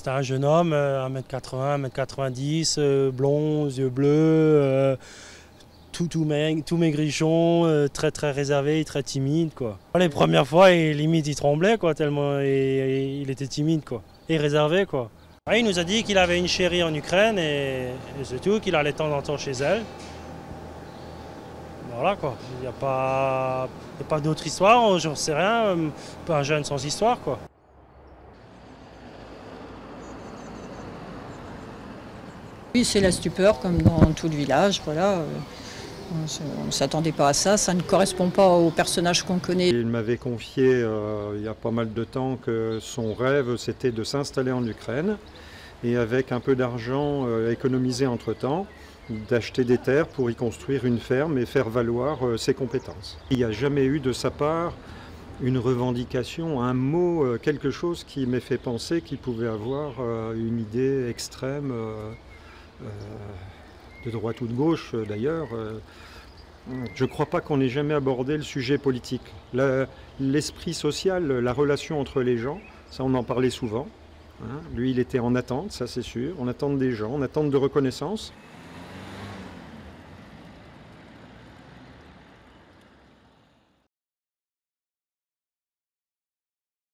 C'était un jeune homme, 1m80, 1m90, blond, yeux bleus, tout maigrichon, très très réservé, très timide, quoi. Les premières fois, limite il tremblait, quoi, tellement il était timide, quoi, et réservé, quoi. Il nous a dit qu'il avait une chérie en Ukraine et c'est tout, qu'il allait de temps en temps chez elle. Voilà, quoi, il n'y a pas d'autre histoire, j'en sais rien, pas un jeune sans histoire, quoi. Oui, c'est la stupeur comme dans tout le village, voilà. On ne s'attendait pas à ça, ça ne correspond pas au personnage qu'on connaît. Il m'avait confié il y a pas mal de temps que son rêve c'était de s'installer en Ukraine et avec un peu d'argent économisé entre-temps, d'acheter des terres pour y construire une ferme et faire valoir ses compétences. Il n'y a jamais eu de sa part une revendication, un mot, quelque chose qui m'ait fait penser qu'il pouvait avoir une idée extrême, de droite ou de gauche d'ailleurs. Je ne crois pas qu'on ait jamais abordé le sujet politique. L'esprit social, la relation entre les gens, ça on en parlait souvent. Lui, il était en attente, ça c'est sûr, en attente des gens, en attente de reconnaissance.